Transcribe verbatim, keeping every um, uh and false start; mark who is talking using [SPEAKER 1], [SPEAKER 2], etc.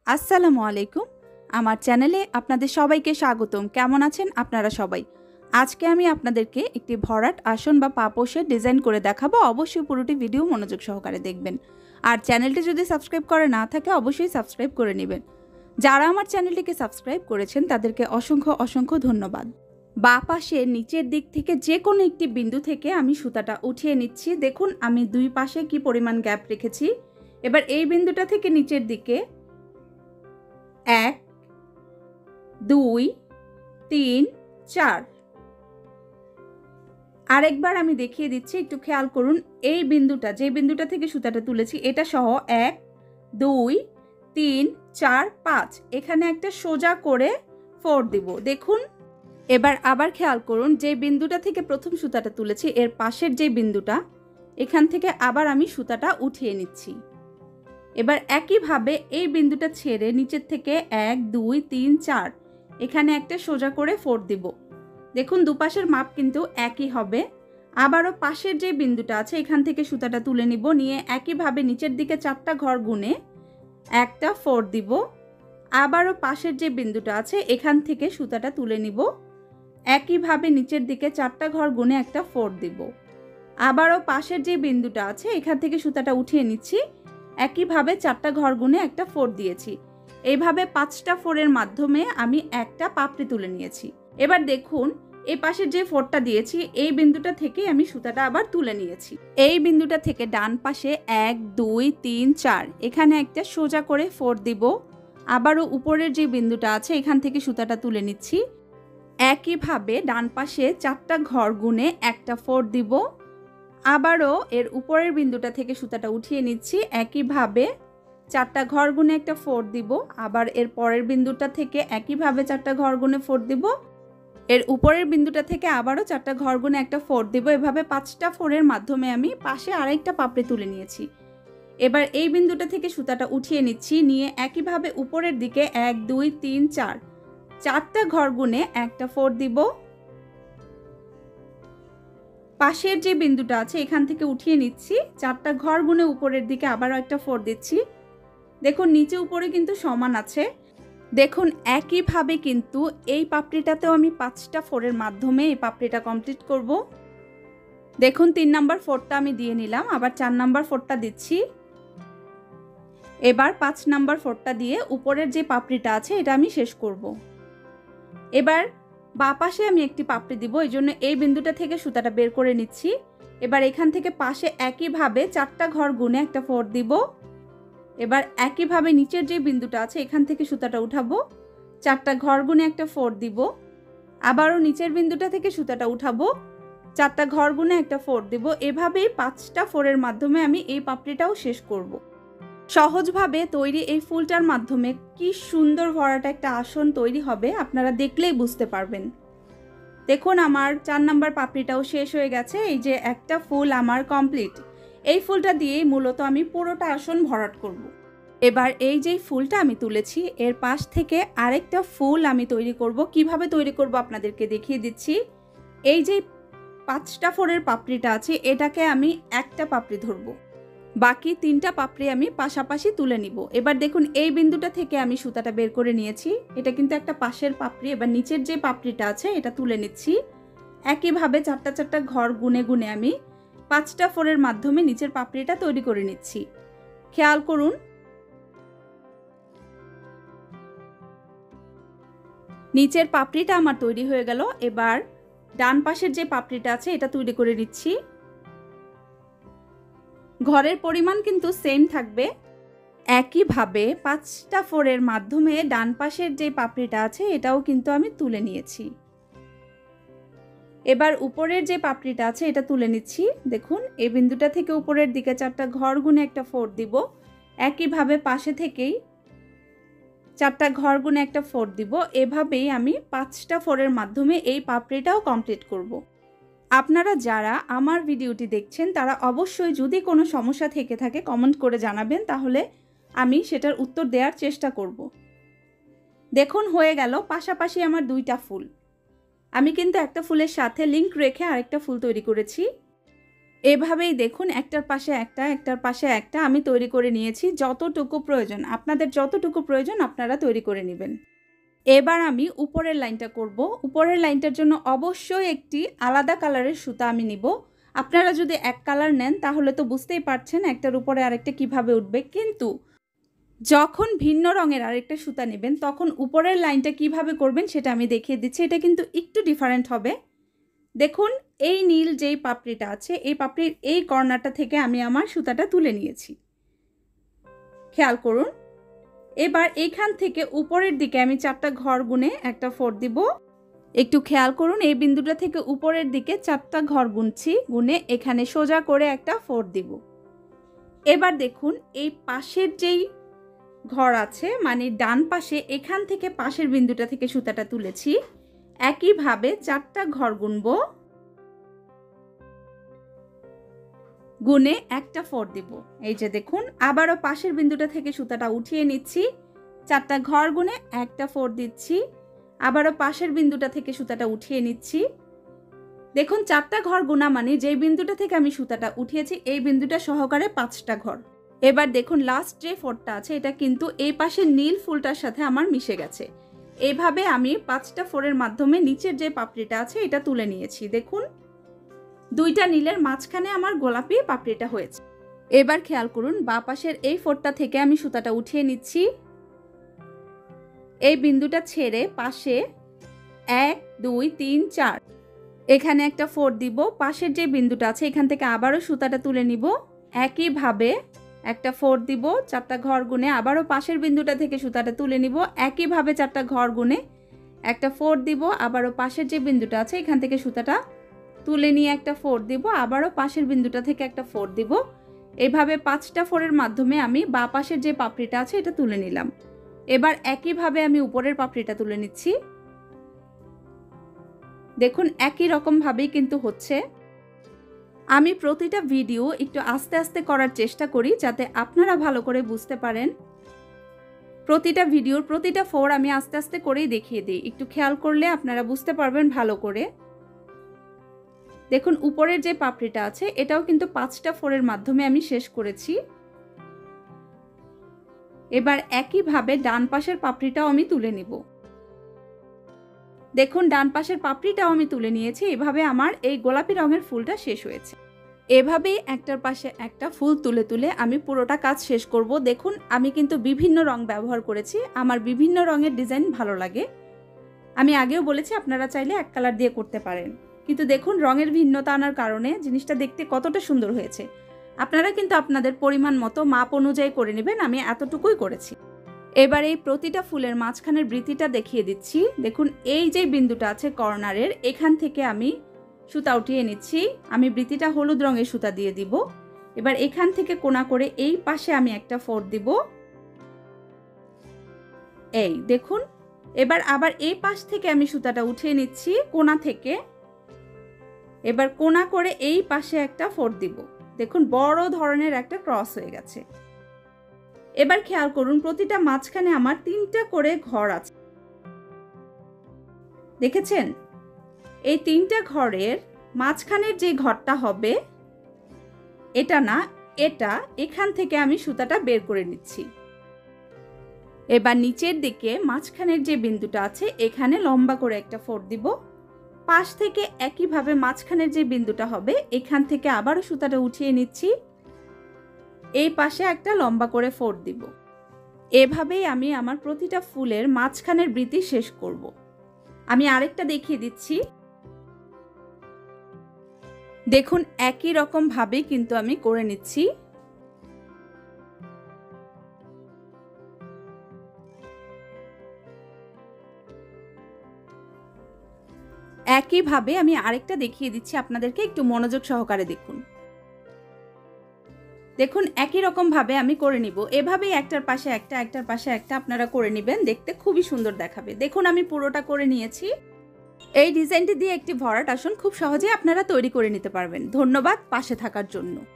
[SPEAKER 1] আসসালামু আলাইকুম। আমার চ্যানেলে আপনাদের সবাইকে স্বাগতম। কেমন আছেন আপনারা সবাই? আজকে আমি আপনাদেরকে একটি ভরাট আসন বা পাপোশের ডিজাইন করে দেখাবো। অবশ্যই পুরোটি ভিডিও মনোযোগ সহকারে দেখবেন। আর চ্যানেলটি যদি সাবস্ক্রাইব করে না থাকে অবশ্যই সাবস্ক্রাইব করে নেবেন। যারা আমার চ্যানেলটিকে সাবস্ক্রাইব করেছেন তাদেরকে অসংখ্য অসংখ্য ধন্যবাদ। বাঁ পাশে নিচের দিক থেকে যে কোনো একটি বিন্দু থেকে আমি সুতাটা উঠিয়ে নিচ্ছি। দেখুন আমি দুই পাশে কি পরিমাণ গ্যাপ রেখেছি। এবার এই বিন্দুটা থেকে নিচের দিকে এক, দুই, তিন, চার। আরেকবার আমি দেখিয়ে দিচ্ছি, একটু খেয়াল করুন। এই বিন্দুটা, যে বিন্দুটা থেকে সুতাটা তুলেছি, এটা সহ এক, দুই, তিন, চার, পাঁচ। এখানে একটা সোজা করে ফোর দিব। দেখুন এবার আবার খেয়াল করুন, যে বিন্দুটা থেকে প্রথম সুতাটা তুলেছি এর পাশের যে বিন্দুটা, এখান থেকে আবার আমি সুতাটা উঠিয়ে নিচ্ছি। এবার একইভাবে এই বিন্দুটা ছেড়ে নিচের থেকে এক, দুই, তিন, চার এখানে একটা সোজা করে ফোর দিব। দেখুন দুপাশের মাপ কিন্তু একই হবে। আবারও পাশের যে বিন্দুটা আছে এখান থেকে সুতাটা তুলে নিব, নিয়ে একইভাবে নিচের দিকে চারটা ঘর গুনে একটা ফোর দিব। আবারও পাশের যে বিন্দুটা আছে এখান থেকে সুতাটা তুলে নিব, একইভাবে নিচের দিকে চারটা ঘর গুনে একটা ফোর দিব। আবারও পাশের যে বিন্দুটা আছে এখান থেকে সুতাটা উঠিয়ে নিচ্ছি, একইভাবে চারটা ঘর গুনে একটা ফোর দিয়েছি। এইভাবে পাঁচটা ফোরের মাধ্যমে আমি একটা পাপড়ি তুলে নিয়েছি। এবার দেখুন এই পাশের যে ফোরটা দিয়েছি এই বিন্দুটা থেকে আমি সুতাটা আবার তুলে নিয়েছি। এই বিন্দুটা থেকে ডান পাশে এক, দুই, তিন, চার এখানে একটা সোজা করে ফোর দিব। আবারও উপরের যে বিন্দুটা আছে এখান থেকে সুতাটা তুলে নিচ্ছি, একইভাবে ডান পাশে চারটা ঘর গুনে একটা ফোর দিব। আবারও এর উপরের বিন্দুটা থেকে সুতাটা উঠিয়ে নিচ্ছি, একইভাবে চারটা ঘর গুনে একটা ফোর দিব। আবার এর পরের বিন্দুটা থেকে একইভাবে চারটা ঘর গুনে ফোর দিব। এর উপরের বিন্দুটা থেকে আবারও চারটা ঘর গুনে একটা ফোর দিব। এভাবে পাঁচটা ফোরের মাধ্যমে আমি পাশে আরেকটা পাপড়ি তুলে নিয়েছি। এবার এই বিন্দুটা থেকে সুতাটা উঠিয়ে নিচ্ছি, নিয়ে একইভাবে উপরের দিকে এক, দুই, তিন, চার চারটা ঘর গুনে একটা ফোর দিব। পাশের যে বিন্দুটা আছে এখান থেকে উঠিয়ে নিচ্ছি, চারটা ঘর গুনে উপরের দিকে আবারও একটা ফোর দিচ্ছি। দেখুন নিচে উপরে কিন্তু সমান আছে। দেখুন একইভাবে কিন্তু এই পাপড়িটাতেও আমি পাঁচটা ফোরের মাধ্যমে এই পাপড়িটা কমপ্লিট করব। দেখুন তিন নাম্বার ফোরটা আমি দিয়ে নিলাম, আবার চার নাম্বার ফোরটা দিচ্ছি। এবার পাঁচ নাম্বার ফোরটা দিয়ে উপরের যে পাপড়িটা আছে এটা আমি শেষ করব। এবার বাঁ পাশে আমি একটি পাপড়ি দিব, এই জন্য এই বিন্দুটা থেকে সুতাটা বের করে নিচ্ছি। এবার এখান থেকে পাশে একইভাবে চারটা ঘর গুনে একটা ফোর দিব। এবার একইভাবে নিচের যে বিন্দুটা আছে এখান থেকে সুতাটা উঠাবো, চারটা ঘর গুনে একটা ফোর দিব। আবারও নিচের বিন্দুটা থেকে সুতাটা উঠাবো, চারটা ঘর গুনে একটা ফোর দিব। এভাবেই পাঁচটা ফোরের মাধ্যমে আমি এই পাপড়িটাও শেষ করব। সহজভাবে তৈরি এই ফুলটার মাধ্যমে কি সুন্দর ভরাট একটা আসন তৈরি হবে আপনারা দেখলেই বুঝতে পারবেন। দেখুন আমার চার নাম্বার পাপড়িটাও শেষ হয়ে গেছে। এই যে একটা ফুল আমার কমপ্লিট। এই ফুলটা দিয়েই মূলত আমি পুরোটা আসন ভরাট করব। এবার এই যে ফুলটা আমি তুলেছি এর পাশ থেকে আরেকটা ফুল আমি তৈরি করব। কিভাবে তৈরি করব আপনাদেরকে দেখিয়ে দিচ্ছি। এই যে পাঁচটা ফোরের পাপড়িটা আছে এটাকে আমি একটা পাপড়ি ধরবো, বাকি তিনটা পাপড়ি আমি পাশাপাশি তুলে নিব। এবার দেখুন এই বিন্দুটা থেকে আমি সুতাটা বের করে নিয়েছি, এটা কিন্তু একটা পাশের পাপড়ি। এবার নিচের যে পাপড়িটা আছে এটা তুলে নিচ্ছি, একইভাবে চারটা চারটা ঘর গুনে গুনে আমি পাঁচটা ফোরের মাধ্যমে নিচের পাপড়িটা তৈরি করে নিচ্ছি। খেয়াল করুন নিচের পাপড়িটা আমার তৈরি হয়ে গেল। এবার ডান পাশের যে পাপড়িটা আছে এটা তৈরি করে নিচ্ছি। ঘরের পরিমাণ কিন্তু সেম থাকবে। একইভাবে পাঁচটা ফোরের মাধ্যমে ডান পাশের যে পাপড়িটা আছে এটাও কিন্তু আমি তুলে নিয়েছি। এবার উপরের যে পাপড়িটা আছে এটা তুলে নিচ্ছি। দেখুন এই বিন্দুটা থেকে উপরের দিকে চারটা ঘর গুনে একটা ফোর দিব। একইভাবে পাশে থেকেই চারটা ঘর গুনে একটা ফোর দিব। এভাবেই আমি পাঁচটা ফোরের মাধ্যমে এই পাপড়িটাও কমপ্লিট করব। আপনারা যারা আমার ভিডিওটি দেখছেন তারা অবশ্যই যদি কোনো সমস্যা থেকে থাকে কমেন্ট করে জানাবেন, তাহলে আমি সেটার উত্তর দেওয়ার চেষ্টা করব। দেখুন হয়ে গেল পাশাপাশি আমার দুইটা ফুল। আমি কিন্তু একটা ফুলের সাথে লিংক রেখে আরেকটা ফুল তৈরি করেছি। এভাবেই দেখুন একটার পাশে একটা একটার পাশে একটা আমি তৈরি করে নিয়েছি। যতটুকু প্রয়োজন, আপনাদের যতটুকু প্রয়োজন আপনারা তৈরি করে নেবেন। এবার আমি উপরের লাইনটা করব। উপরের লাইনটার জন্য অবশ্যই একটি আলাদা কালারের সুতা আমি নিব। আপনারা যদি এক কালার নেন তাহলে তো বুঝতেই পারছেন একটার উপরে আরেকটা কিভাবে উঠবে, কিন্তু যখন ভিন্ন রঙের আরেকটা সুতা নেবেন তখন উপরের লাইনটা কিভাবে করবেন সেটা আমি দেখিয়ে দিচ্ছি। এটা কিন্তু একটু ডিফারেন্ট হবে। দেখুন এই নীল যেই পাপড়িটা আছে এই পাপড়ির এই কর্নারটা থেকে আমি আমার সুতাটা তুলে নিয়েছি, খেয়াল করুন। এবার এইখান থেকে উপরের দিকে আমি চারটা ঘর গুনে একটা ফোর দিব। একটু খেয়াল করুন, এই বিন্দুটা থেকে উপরের দিকে চারটা ঘর গুনছি, গুনে এখানে সোজা করে একটা ফোর দিব। এবার দেখুন এই পাশের যেই ঘর আছে মানে ডান পাশে, এখান থেকে পাশের বিন্দুটা থেকে সুতাটা তুলেছি, একইভাবে চারটা ঘর গুনব, গুনে একটা ফোর দিব। এই যে দেখুন আবারও পাশের বিন্দুটা থেকে সুতাটা উঠিয়ে নিচ্ছি, চারটা ঘর গুনে একটা ফোর দিচ্ছি, আবারও পাশের বিন্দুটা থেকে সুতাটা উঠিয়ে নিচ্ছি। দেখুন চারটা ঘর গুনা মানে যেই বিন্দুটা থেকে আমি সুতাটা উঠিয়েছি এই বিন্দুটা সহকারে পাঁচটা ঘর। এবার দেখুন লাস্ট যে ফোরটা আছে এটা কিন্তু এই পাশের নীল ফুলটার সাথে আমার মিশে গেছে। এইভাবে আমি পাঁচটা ফোরের মাধ্যমে নিচের যে পাপড়িটা আছে এটা তুলে নিয়েছি। দেখুন দুইটা নীলের মাঝখানে আমার গোলাপি পাপড়িটা হয়েছে। এবার খেয়াল করুন বাঁ পাশের এই ফোরটা থেকে আমি সুতাটা উঠিয়ে নিচ্ছি, এই বিন্দুটা ছেড়ে পাশে এক দুই তিন চার এখানে একটা ফোর দিব, পাশের যে বিন্দুটা আছে এখান থেকে আবারও সুতাটা তুলে নিব, একইভাবে একটা ফোর দিব, চারটা ঘর গুনে আবারও পাশের বিন্দুটা থেকে সুতাটা তুলে নিব, একইভাবে চারটা ঘর গুনে একটা ফোর দিব, আবারও পাশের যে বিন্দুটা আছে এখান থেকে সুতাটা তুলে নিয়ে একটা ফোর দিব, আবারও পাশের বিন্দুটা থেকে একটা ফোর দিব। এইভাবে পাঁচটা ফোরের মাধ্যমে আমি বাঁ পাশের যে পাপড়িটা আছে এটা তুলে নিলাম। এবার একইভাবে আমি উপরের পাপড়িটা তুলে নিচ্ছি। দেখুন একই রকম ভাবেই কিন্তু হচ্ছে। আমি প্রতিটা ভিডিও একটু আস্তে আস্তে করার চেষ্টা করি যাতে আপনারা ভালো করে বুঝতে পারেন। প্রতিটা ভিডিওর প্রতিটা ফোর আমি আস্তে আস্তে করেই দেখিয়ে দিই, একটু খেয়াল করলে আপনারা বুঝতে পারবেন ভালো করে। দেখুন উপরের যে পাপড়িটা আছে এটাও কিন্তু পাঁচটা ফোরের মাধ্যমে আমি শেষ করেছি। এবার একইভাবে ডান পাশের পাপড়িটাও আমি তুলে নিব। দেখুন ডান পাশের পাপড়িটাও আমি তুলে নিয়েছি। এভাবে আমার এই গোলাপি রঙের ফুলটা শেষ হয়েছে। এভাবেই একটার পাশে একটা ফুল তুলে তুলে আমি পুরোটা কাজ শেষ করব। দেখুন আমি কিন্তু বিভিন্ন রং ব্যবহার করেছি, আমার বিভিন্ন রঙের ডিজাইন ভালো লাগে। আমি আগেও বলেছি আপনারা চাইলে এক কালার দিয়ে করতে পারেন, কিন্তু দেখুন রঙের ভিন্নতা আনার কারণে জিনিসটা দেখতে কতটা সুন্দর হয়েছে। আপনারা কিন্তু আপনাদের পরিমাণ মতো মাপ অনুযায়ী করে নেবেন, আমি এতটুকুই করেছি। এবার এই প্রতিটা ফুলের মাঝখানের বৃত্তিটা দেখিয়ে দিচ্ছি। দেখুন এই যে বিন্দুটা আছে কর্নারের, এখান থেকে আমি সুতা উঠিয়ে নিচ্ছি। আমি বৃত্তিটা হলুদ রঙের সুতা দিয়ে দিব। এবার এখান থেকে কোণা করে এই পাশে আমি একটা ফোর দিব। এই দেখুন এবার আবার এই পাশ থেকে আমি সুতাটা উঠিয়ে নিচ্ছি কোণা থেকে। এবার কোণা করে এই পাশে একটা ফোর দিব। দেখুন বড় ধরনের একটা ক্রস হয়ে গেছে। এবার খেয়াল করুন প্রতিটা মাঝখানে আমার তিনটা করে ঘর আছে, দেখেছেন? এই তিনটা ঘরের মাঝখানের যে ঘরটা হবে এটা না, এটা এখান থেকে আমি সুতাটা বের করে নিচ্ছি। এবার নিচের দিকে মাঝখানের যে বিন্দুটা আছে এখানে লম্বা করে একটা ফোর দিব। পাশ থেকে একইভাবে মাঝখানের যে বিন্দুটা হবে এখান থেকে আবারও সুতাটা উঠিয়ে নিচ্ছি, এই পাশে একটা লম্বা করে ফোর দিব। এভাবেই আমি আমার প্রতিটা ফুলের মাঝখানের বৃত্তি শেষ করব। আমি আরেকটা দেখিয়ে দিচ্ছি। দেখুন একই রকম ভাবে কিন্তু আমি করে নিচ্ছি। একইভাবে আমি আরেকটা দেখিয়ে দিচ্ছি আপনাদেরকে, একটু মনোযোগ সহকারে দেখুন। দেখুন একই রকম ভাবে আমি করে নিব। এভাবেই একটার পাশে একটা একটার পাশে একটা আপনারা করে নেবেন, দেখতে খুবই সুন্দর দেখাবে। দেখুন আমি পুরোটা করে নিয়েছি। এই ডিজাইনটি দিয়ে একটি ভরাট আসন খুব সহজেই আপনারা তৈরি করে নিতে পারবেন। ধন্যবাদ পাশে থাকার জন্য।